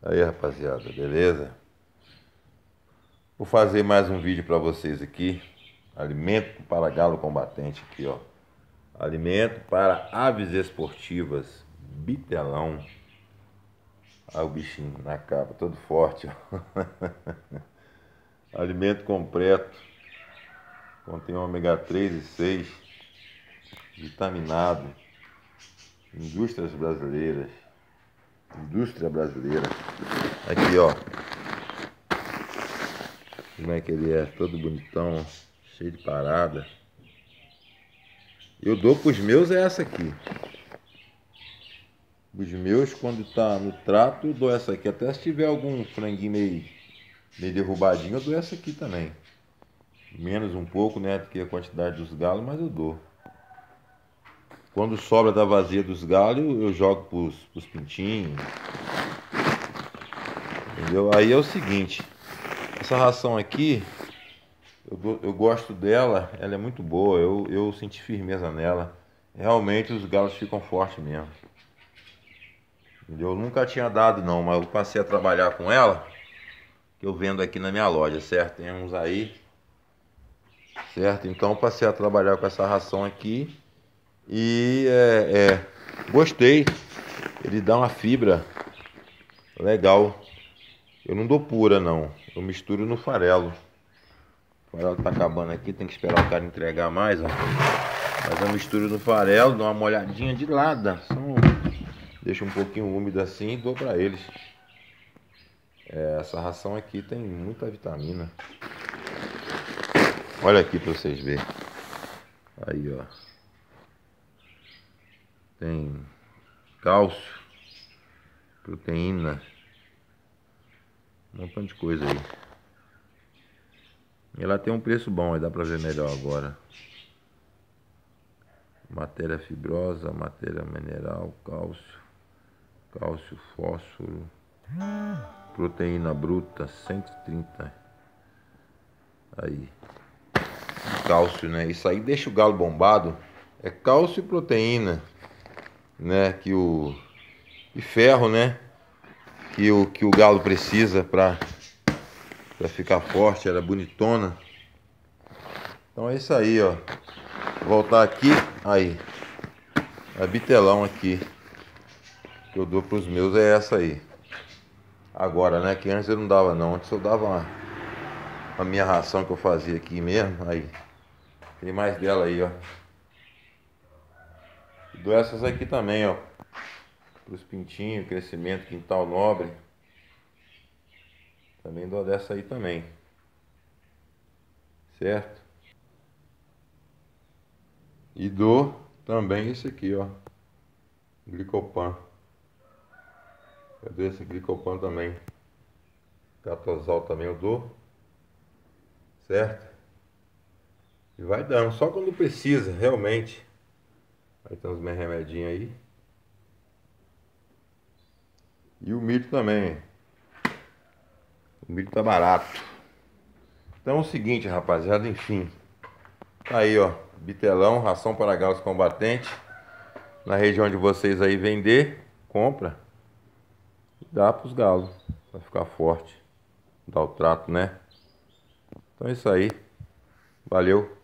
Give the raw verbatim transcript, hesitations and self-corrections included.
Aí, rapaziada, beleza? Vou fazer mais um vídeo para vocês aqui. Alimento para galo combatente aqui, ó. Alimento para aves esportivas. Bitelão. Olha o bichinho na capa, todo forte, ó. Alimento completo. Contém ômega três e seis. Vitaminado. Indústrias brasileiras. Indústria brasileira. Aqui, ó. Como é que ele é? Todo bonitão, cheio de parada. Eu dou pros meus é essa aqui. Os meus, quando tá no trato, eu dou essa aqui. Até se tiver algum franguinho meio, meio derrubadinho, eu dou essa aqui também. Menos um pouco, né, do que a quantidade dos galos, mas eu dou. Quando sobra da vazia dos galos, eu jogo pros, pros pintinhos. Entendeu? Aí é o seguinte. Essa ração aqui, eu, eu gosto dela, ela é muito boa. Eu, eu senti firmeza nela. Realmente os galos ficam fortes mesmo. Eu nunca tinha dado não, mas eu passei a trabalhar com ela, que eu vendo aqui na minha loja, certo? Tem uns aí, certo? Então passei a trabalhar com essa ração aqui e é, é, gostei. Ele dá uma fibra legal. Eu não dou pura não, eu misturo no farelo. O farelo tá acabando aqui, tem que esperar o cara entregar mais, ó. Mas eu misturo no farelo, dou uma molhadinha de lado, só um... deixa um pouquinho úmido assim e dou pra eles. É, essa ração aqui tem muita vitamina. Olha aqui pra vocês verem. Aí, ó. Tem cálcio, proteína, um montão de coisa aí. E ela tem um preço bom, aí dá pra ver melhor agora. Matéria fibrosa, matéria mineral, cálcio, cálcio, fósforo, proteína bruta, cento e trinta. Aí. Cálcio, né? Isso aí deixa o galo bombado. É cálcio e proteína, né? Que o e ferro, né? Que o que o galo precisa para para ficar forte, ela é bonitona. Então é isso aí, ó. Vou voltar aqui, aí. A bitelão aqui que eu dou pros meus é essa aí. Agora, né? Que antes eu não dava não, antes eu dava uma, a minha ração que eu fazia aqui mesmo, aí. Tem mais dela aí, ó. Dou essas aqui também, ó. Pros pintinhos, crescimento, quintal nobre. Também dou dessa aí também. Certo? E dou também esse aqui, ó. Glicopan. Eu dou esse Glicopan também. Catosal também eu dou. Certo? E vai dando, só quando precisa, realmente. Aí tem uns meus remedinhos aí. E o milho também. O milho tá barato. Então é o seguinte, rapaziada, enfim. Tá aí, ó. Bitelão, ração para galos combatentes. Na região de vocês aí vender, compra. E dá pros galos. Pra ficar forte. Dá o trato, né? Então é isso aí. Valeu.